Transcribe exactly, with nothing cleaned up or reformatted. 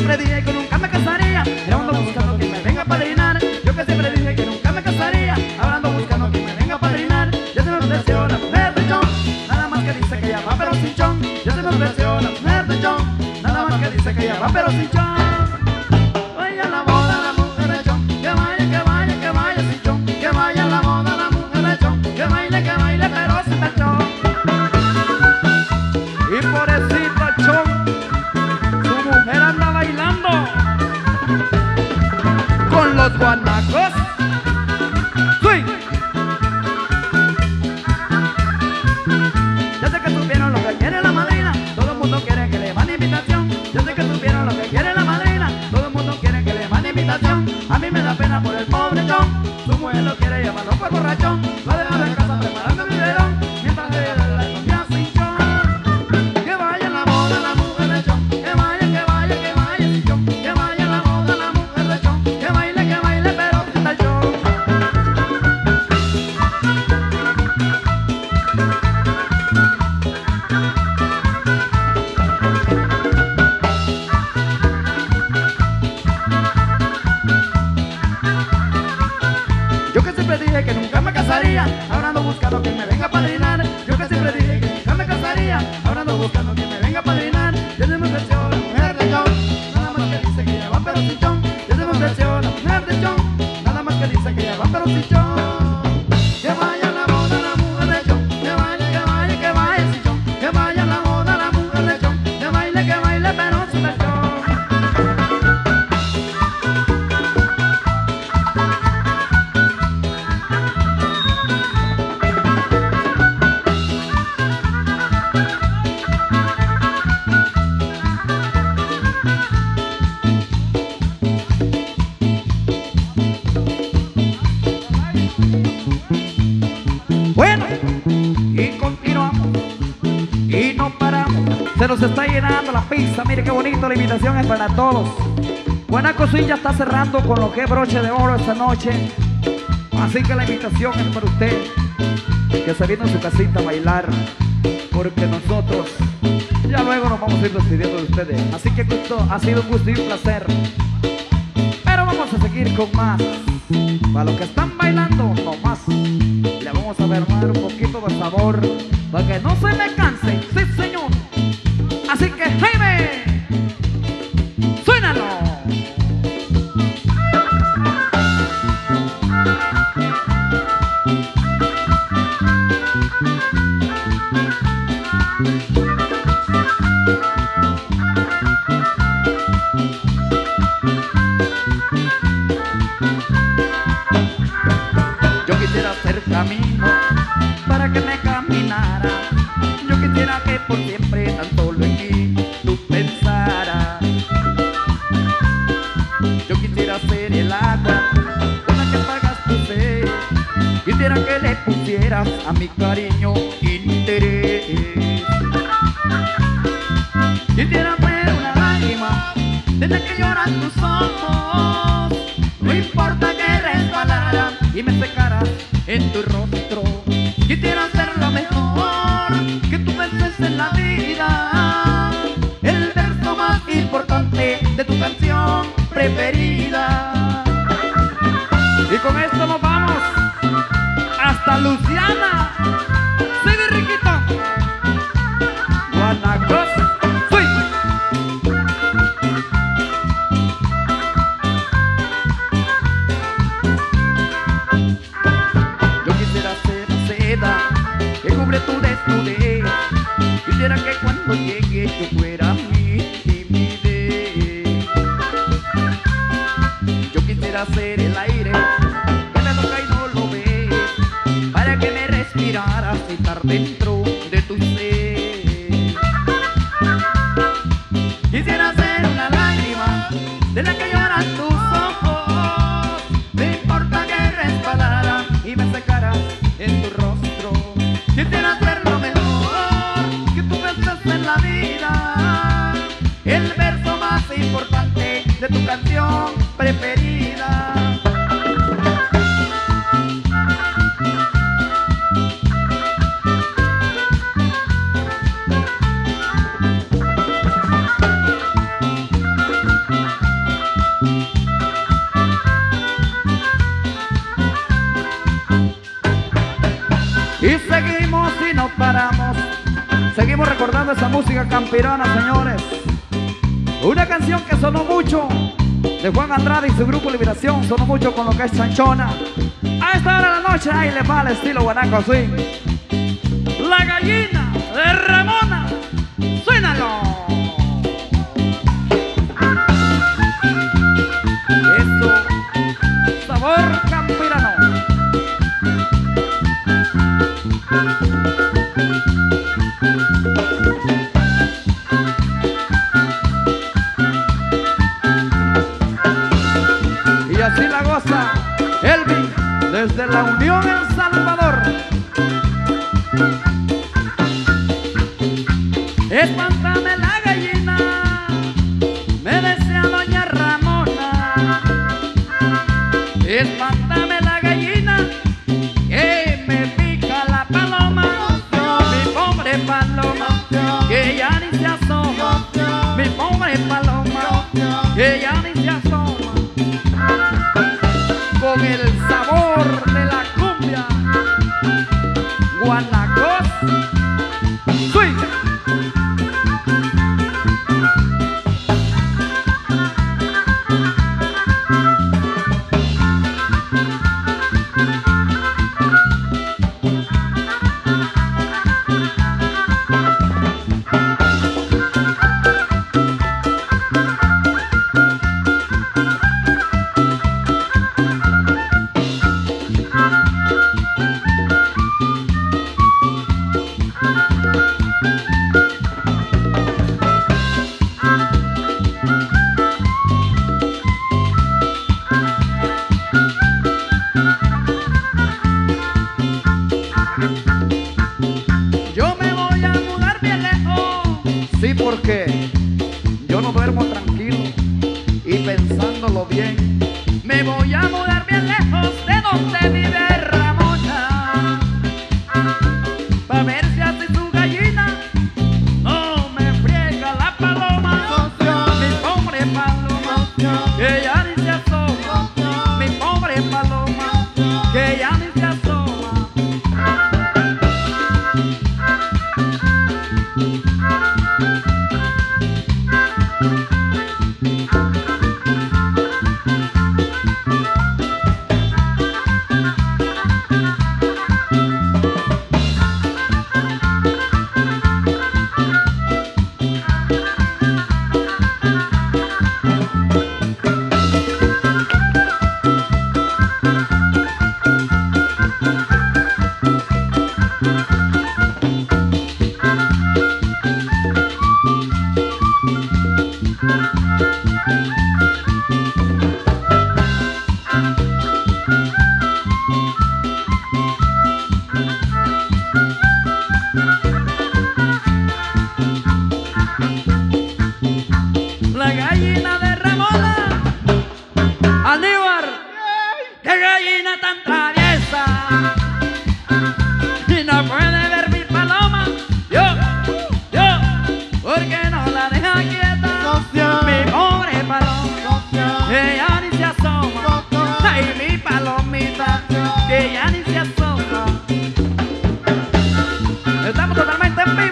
siempre dije que nunca me casaría, y ahora ando buscando quien me venga a padrinar. Yo que siempre dije que nunca me casaría, ahora ando buscando quien me venga a padrinar. Ya se me ofreció la mujer de John, nada más que dice que ya va pero sin chon. Ya se me ofreció la mujer de John, nada más que dice que ya va pero sin chon. Vaya a la boda la mujer de John, que vaya, que vaya, que vaya sin chon. Que vaya a la boda la mujer de John, que baile, que baile pero sin chon. Y pobrecito Chon, su mujer anda bailando con los guanacos. ¡Sí! Ya sé que supieron lo que quiere la madrina, todo el mundo quiere que le mande invitación. Ya sé que supieron lo que quiere la madrina, todo el mundo quiere que le mande invitación. A mí me da pena por el pobre Chon, su mujer lo quiere llevarlo por borrachón. Lo deja en casa preparando el biberón, mientras le da la comida sin chon. Que vaya a la boda la mujer de Chon, que vaya, que vaya, que vaya sin chon. Que vaya a la boda la mujer de Chon, que baile, que baile pero sin el chon. Yo que siempre dije que nunca me casaría, ahora ando buscando quien me venga a padrinar. Yo que siempre dije que nunca me casaría, ahora ando buscando quien me venga a padrinar. Ya se me ofreció la mujer de John, nada más que dice que ya va pero sin chon. Ya se me ofreció la mujer de John, nada más que dice que ya va pero sin chon. Que vaya a la boda la mujer de John, que vaya, que vaya, que vaya sin chon. Que vaya a la boda la mujer de John, que baile, que baile pero sin el chon. Bueno, y continuamos y no paramos. Se nos está llenando la pista. Mire qué bonito, la invitación es para todos. Buena Cosilla está cerrando con lo que es broche de oro esta noche. Así que la invitación es para usted, que se viene a su casita a bailar, porque nosotros ya luego nos vamos a ir despidiendo de ustedes. Así que gusto, ha sido un gusto y un placer, pero vamos a seguir con más. Para los que están bailando, no más. Le vamos a mermar un poquito de sabor para que no se me canse, sí señor. Así que Jaime, suénalo. Yo quisiera hacer camino para que me caminara. Yo quisiera que por siempre tan solo en mí tú pensaras. Yo quisiera ser el agua con la que pagas tu sed. Quisiera que le pusieras a mi cariño interés. Quisiera ser una lágrima desde que lloran tus ojos. No importa que resbalaran y me secaras en tu rostro. Quisiera ser lo mejor que tú veces en la vida, el verso más importante de tu canción preferida. Y con esto nos vamos hasta Luciana. Sigue riquito. Guanacos. ¡Fui! Yo quisiera ser la seda que cubre tu desnudez. Quisiera que cuando llegue yo fuera mi timidez. Yo quisiera ser el aire que te toca y no lo ves, para que me respiraras y estar dentro de tu ser. Quisiera ser una lágrima de la que lloran tus ojos. No importa que resbalara y me secaras en tu rostro. Quisiera ser lo mejor que tú pensas en la vida, el verso más importante de tu canción preferida. Seguimos recordando esa música campirana, señores. Una canción que sonó mucho de Juan Andrade y su grupo Liberación, sonó mucho con lo que es Chanchona. A esta hora de la noche, ahí le va el estilo guanaco swing. La gallina de Ramona, suénalo. Eso, sabor campirano. Y así la goza Elvin desde la Unión El Salvador. Espántame la gallina, me desea doña Ramona. Espántame la gallina, que me pica la paloma. Mi pobre paloma, que ya ni se asoma. Mi pobre paloma, que ya ni se asoma. Con el sabor de la cumbia guanacos swing. Yo me voy a mudar bien lejos, sí, porque yo no duermo tranquilo y pensándolo bien. Me voy a mudar bien lejos de donde vive Ramona, pa' ver si así su gallina no me friega la paloma. Mi pobre paloma, que ya ni se asoma. Mi pobre paloma, que ya ni se asoma. La gallina de Ramona, Aníbar, qué gallina tan traviesa, y no puede ver mi paloma, yo, yo, porque no la deja quieta. Mi pobre paloma, que ya ni se asoma. Ay, mi palomita, que ya ni se asoma. Estamos totalmente en vivo.